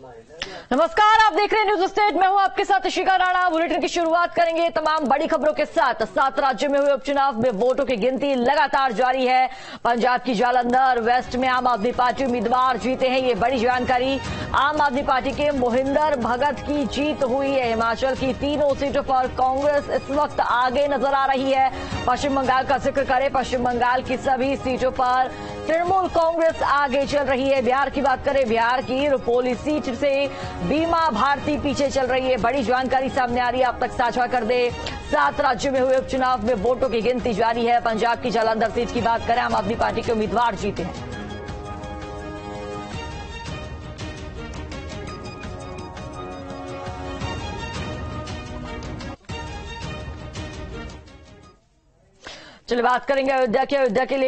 नमस्कार, आप देख रहे हैं न्यूज स्टेट। मैं हूं आपके साथ इशिका राणा। बुलेटिन की शुरुआत करेंगे तमाम बड़ी खबरों के साथ। 7 राज्यों में हुए उपचुनाव में वोटों की गिनती लगातार जारी है। पंजाब की जालंधर वेस्ट में आम आदमी पार्टी उम्मीदवार जीते हैं, ये बड़ी जानकारी। आम आदमी पार्टी के मोहिंदर भगत की जीत हुई है। हिमाचल की तीनों सीटों पर कांग्रेस इस वक्त आगे नजर आ रही है। पश्चिम बंगाल का जिक्र करें, पश्चिम बंगाल की सभी सीटों पर तृणमूल कांग्रेस आगे चल रही है। बिहार की बात करें, बिहार की रुपौली सीट से बीमा भारती पीछे चल रही है। बड़ी जानकारी सामने आ रही है, आप तक साझा कर दे। 7 राज्यों में हुए उपचुनाव में वोटों की गिनती जारी है। पंजाब की जालंधर सीट की बात करें, आम आदमी पार्टी के उम्मीदवार जीते हैं। चलिए बात करेंगे अयोध्या की। अयोध्या के लिए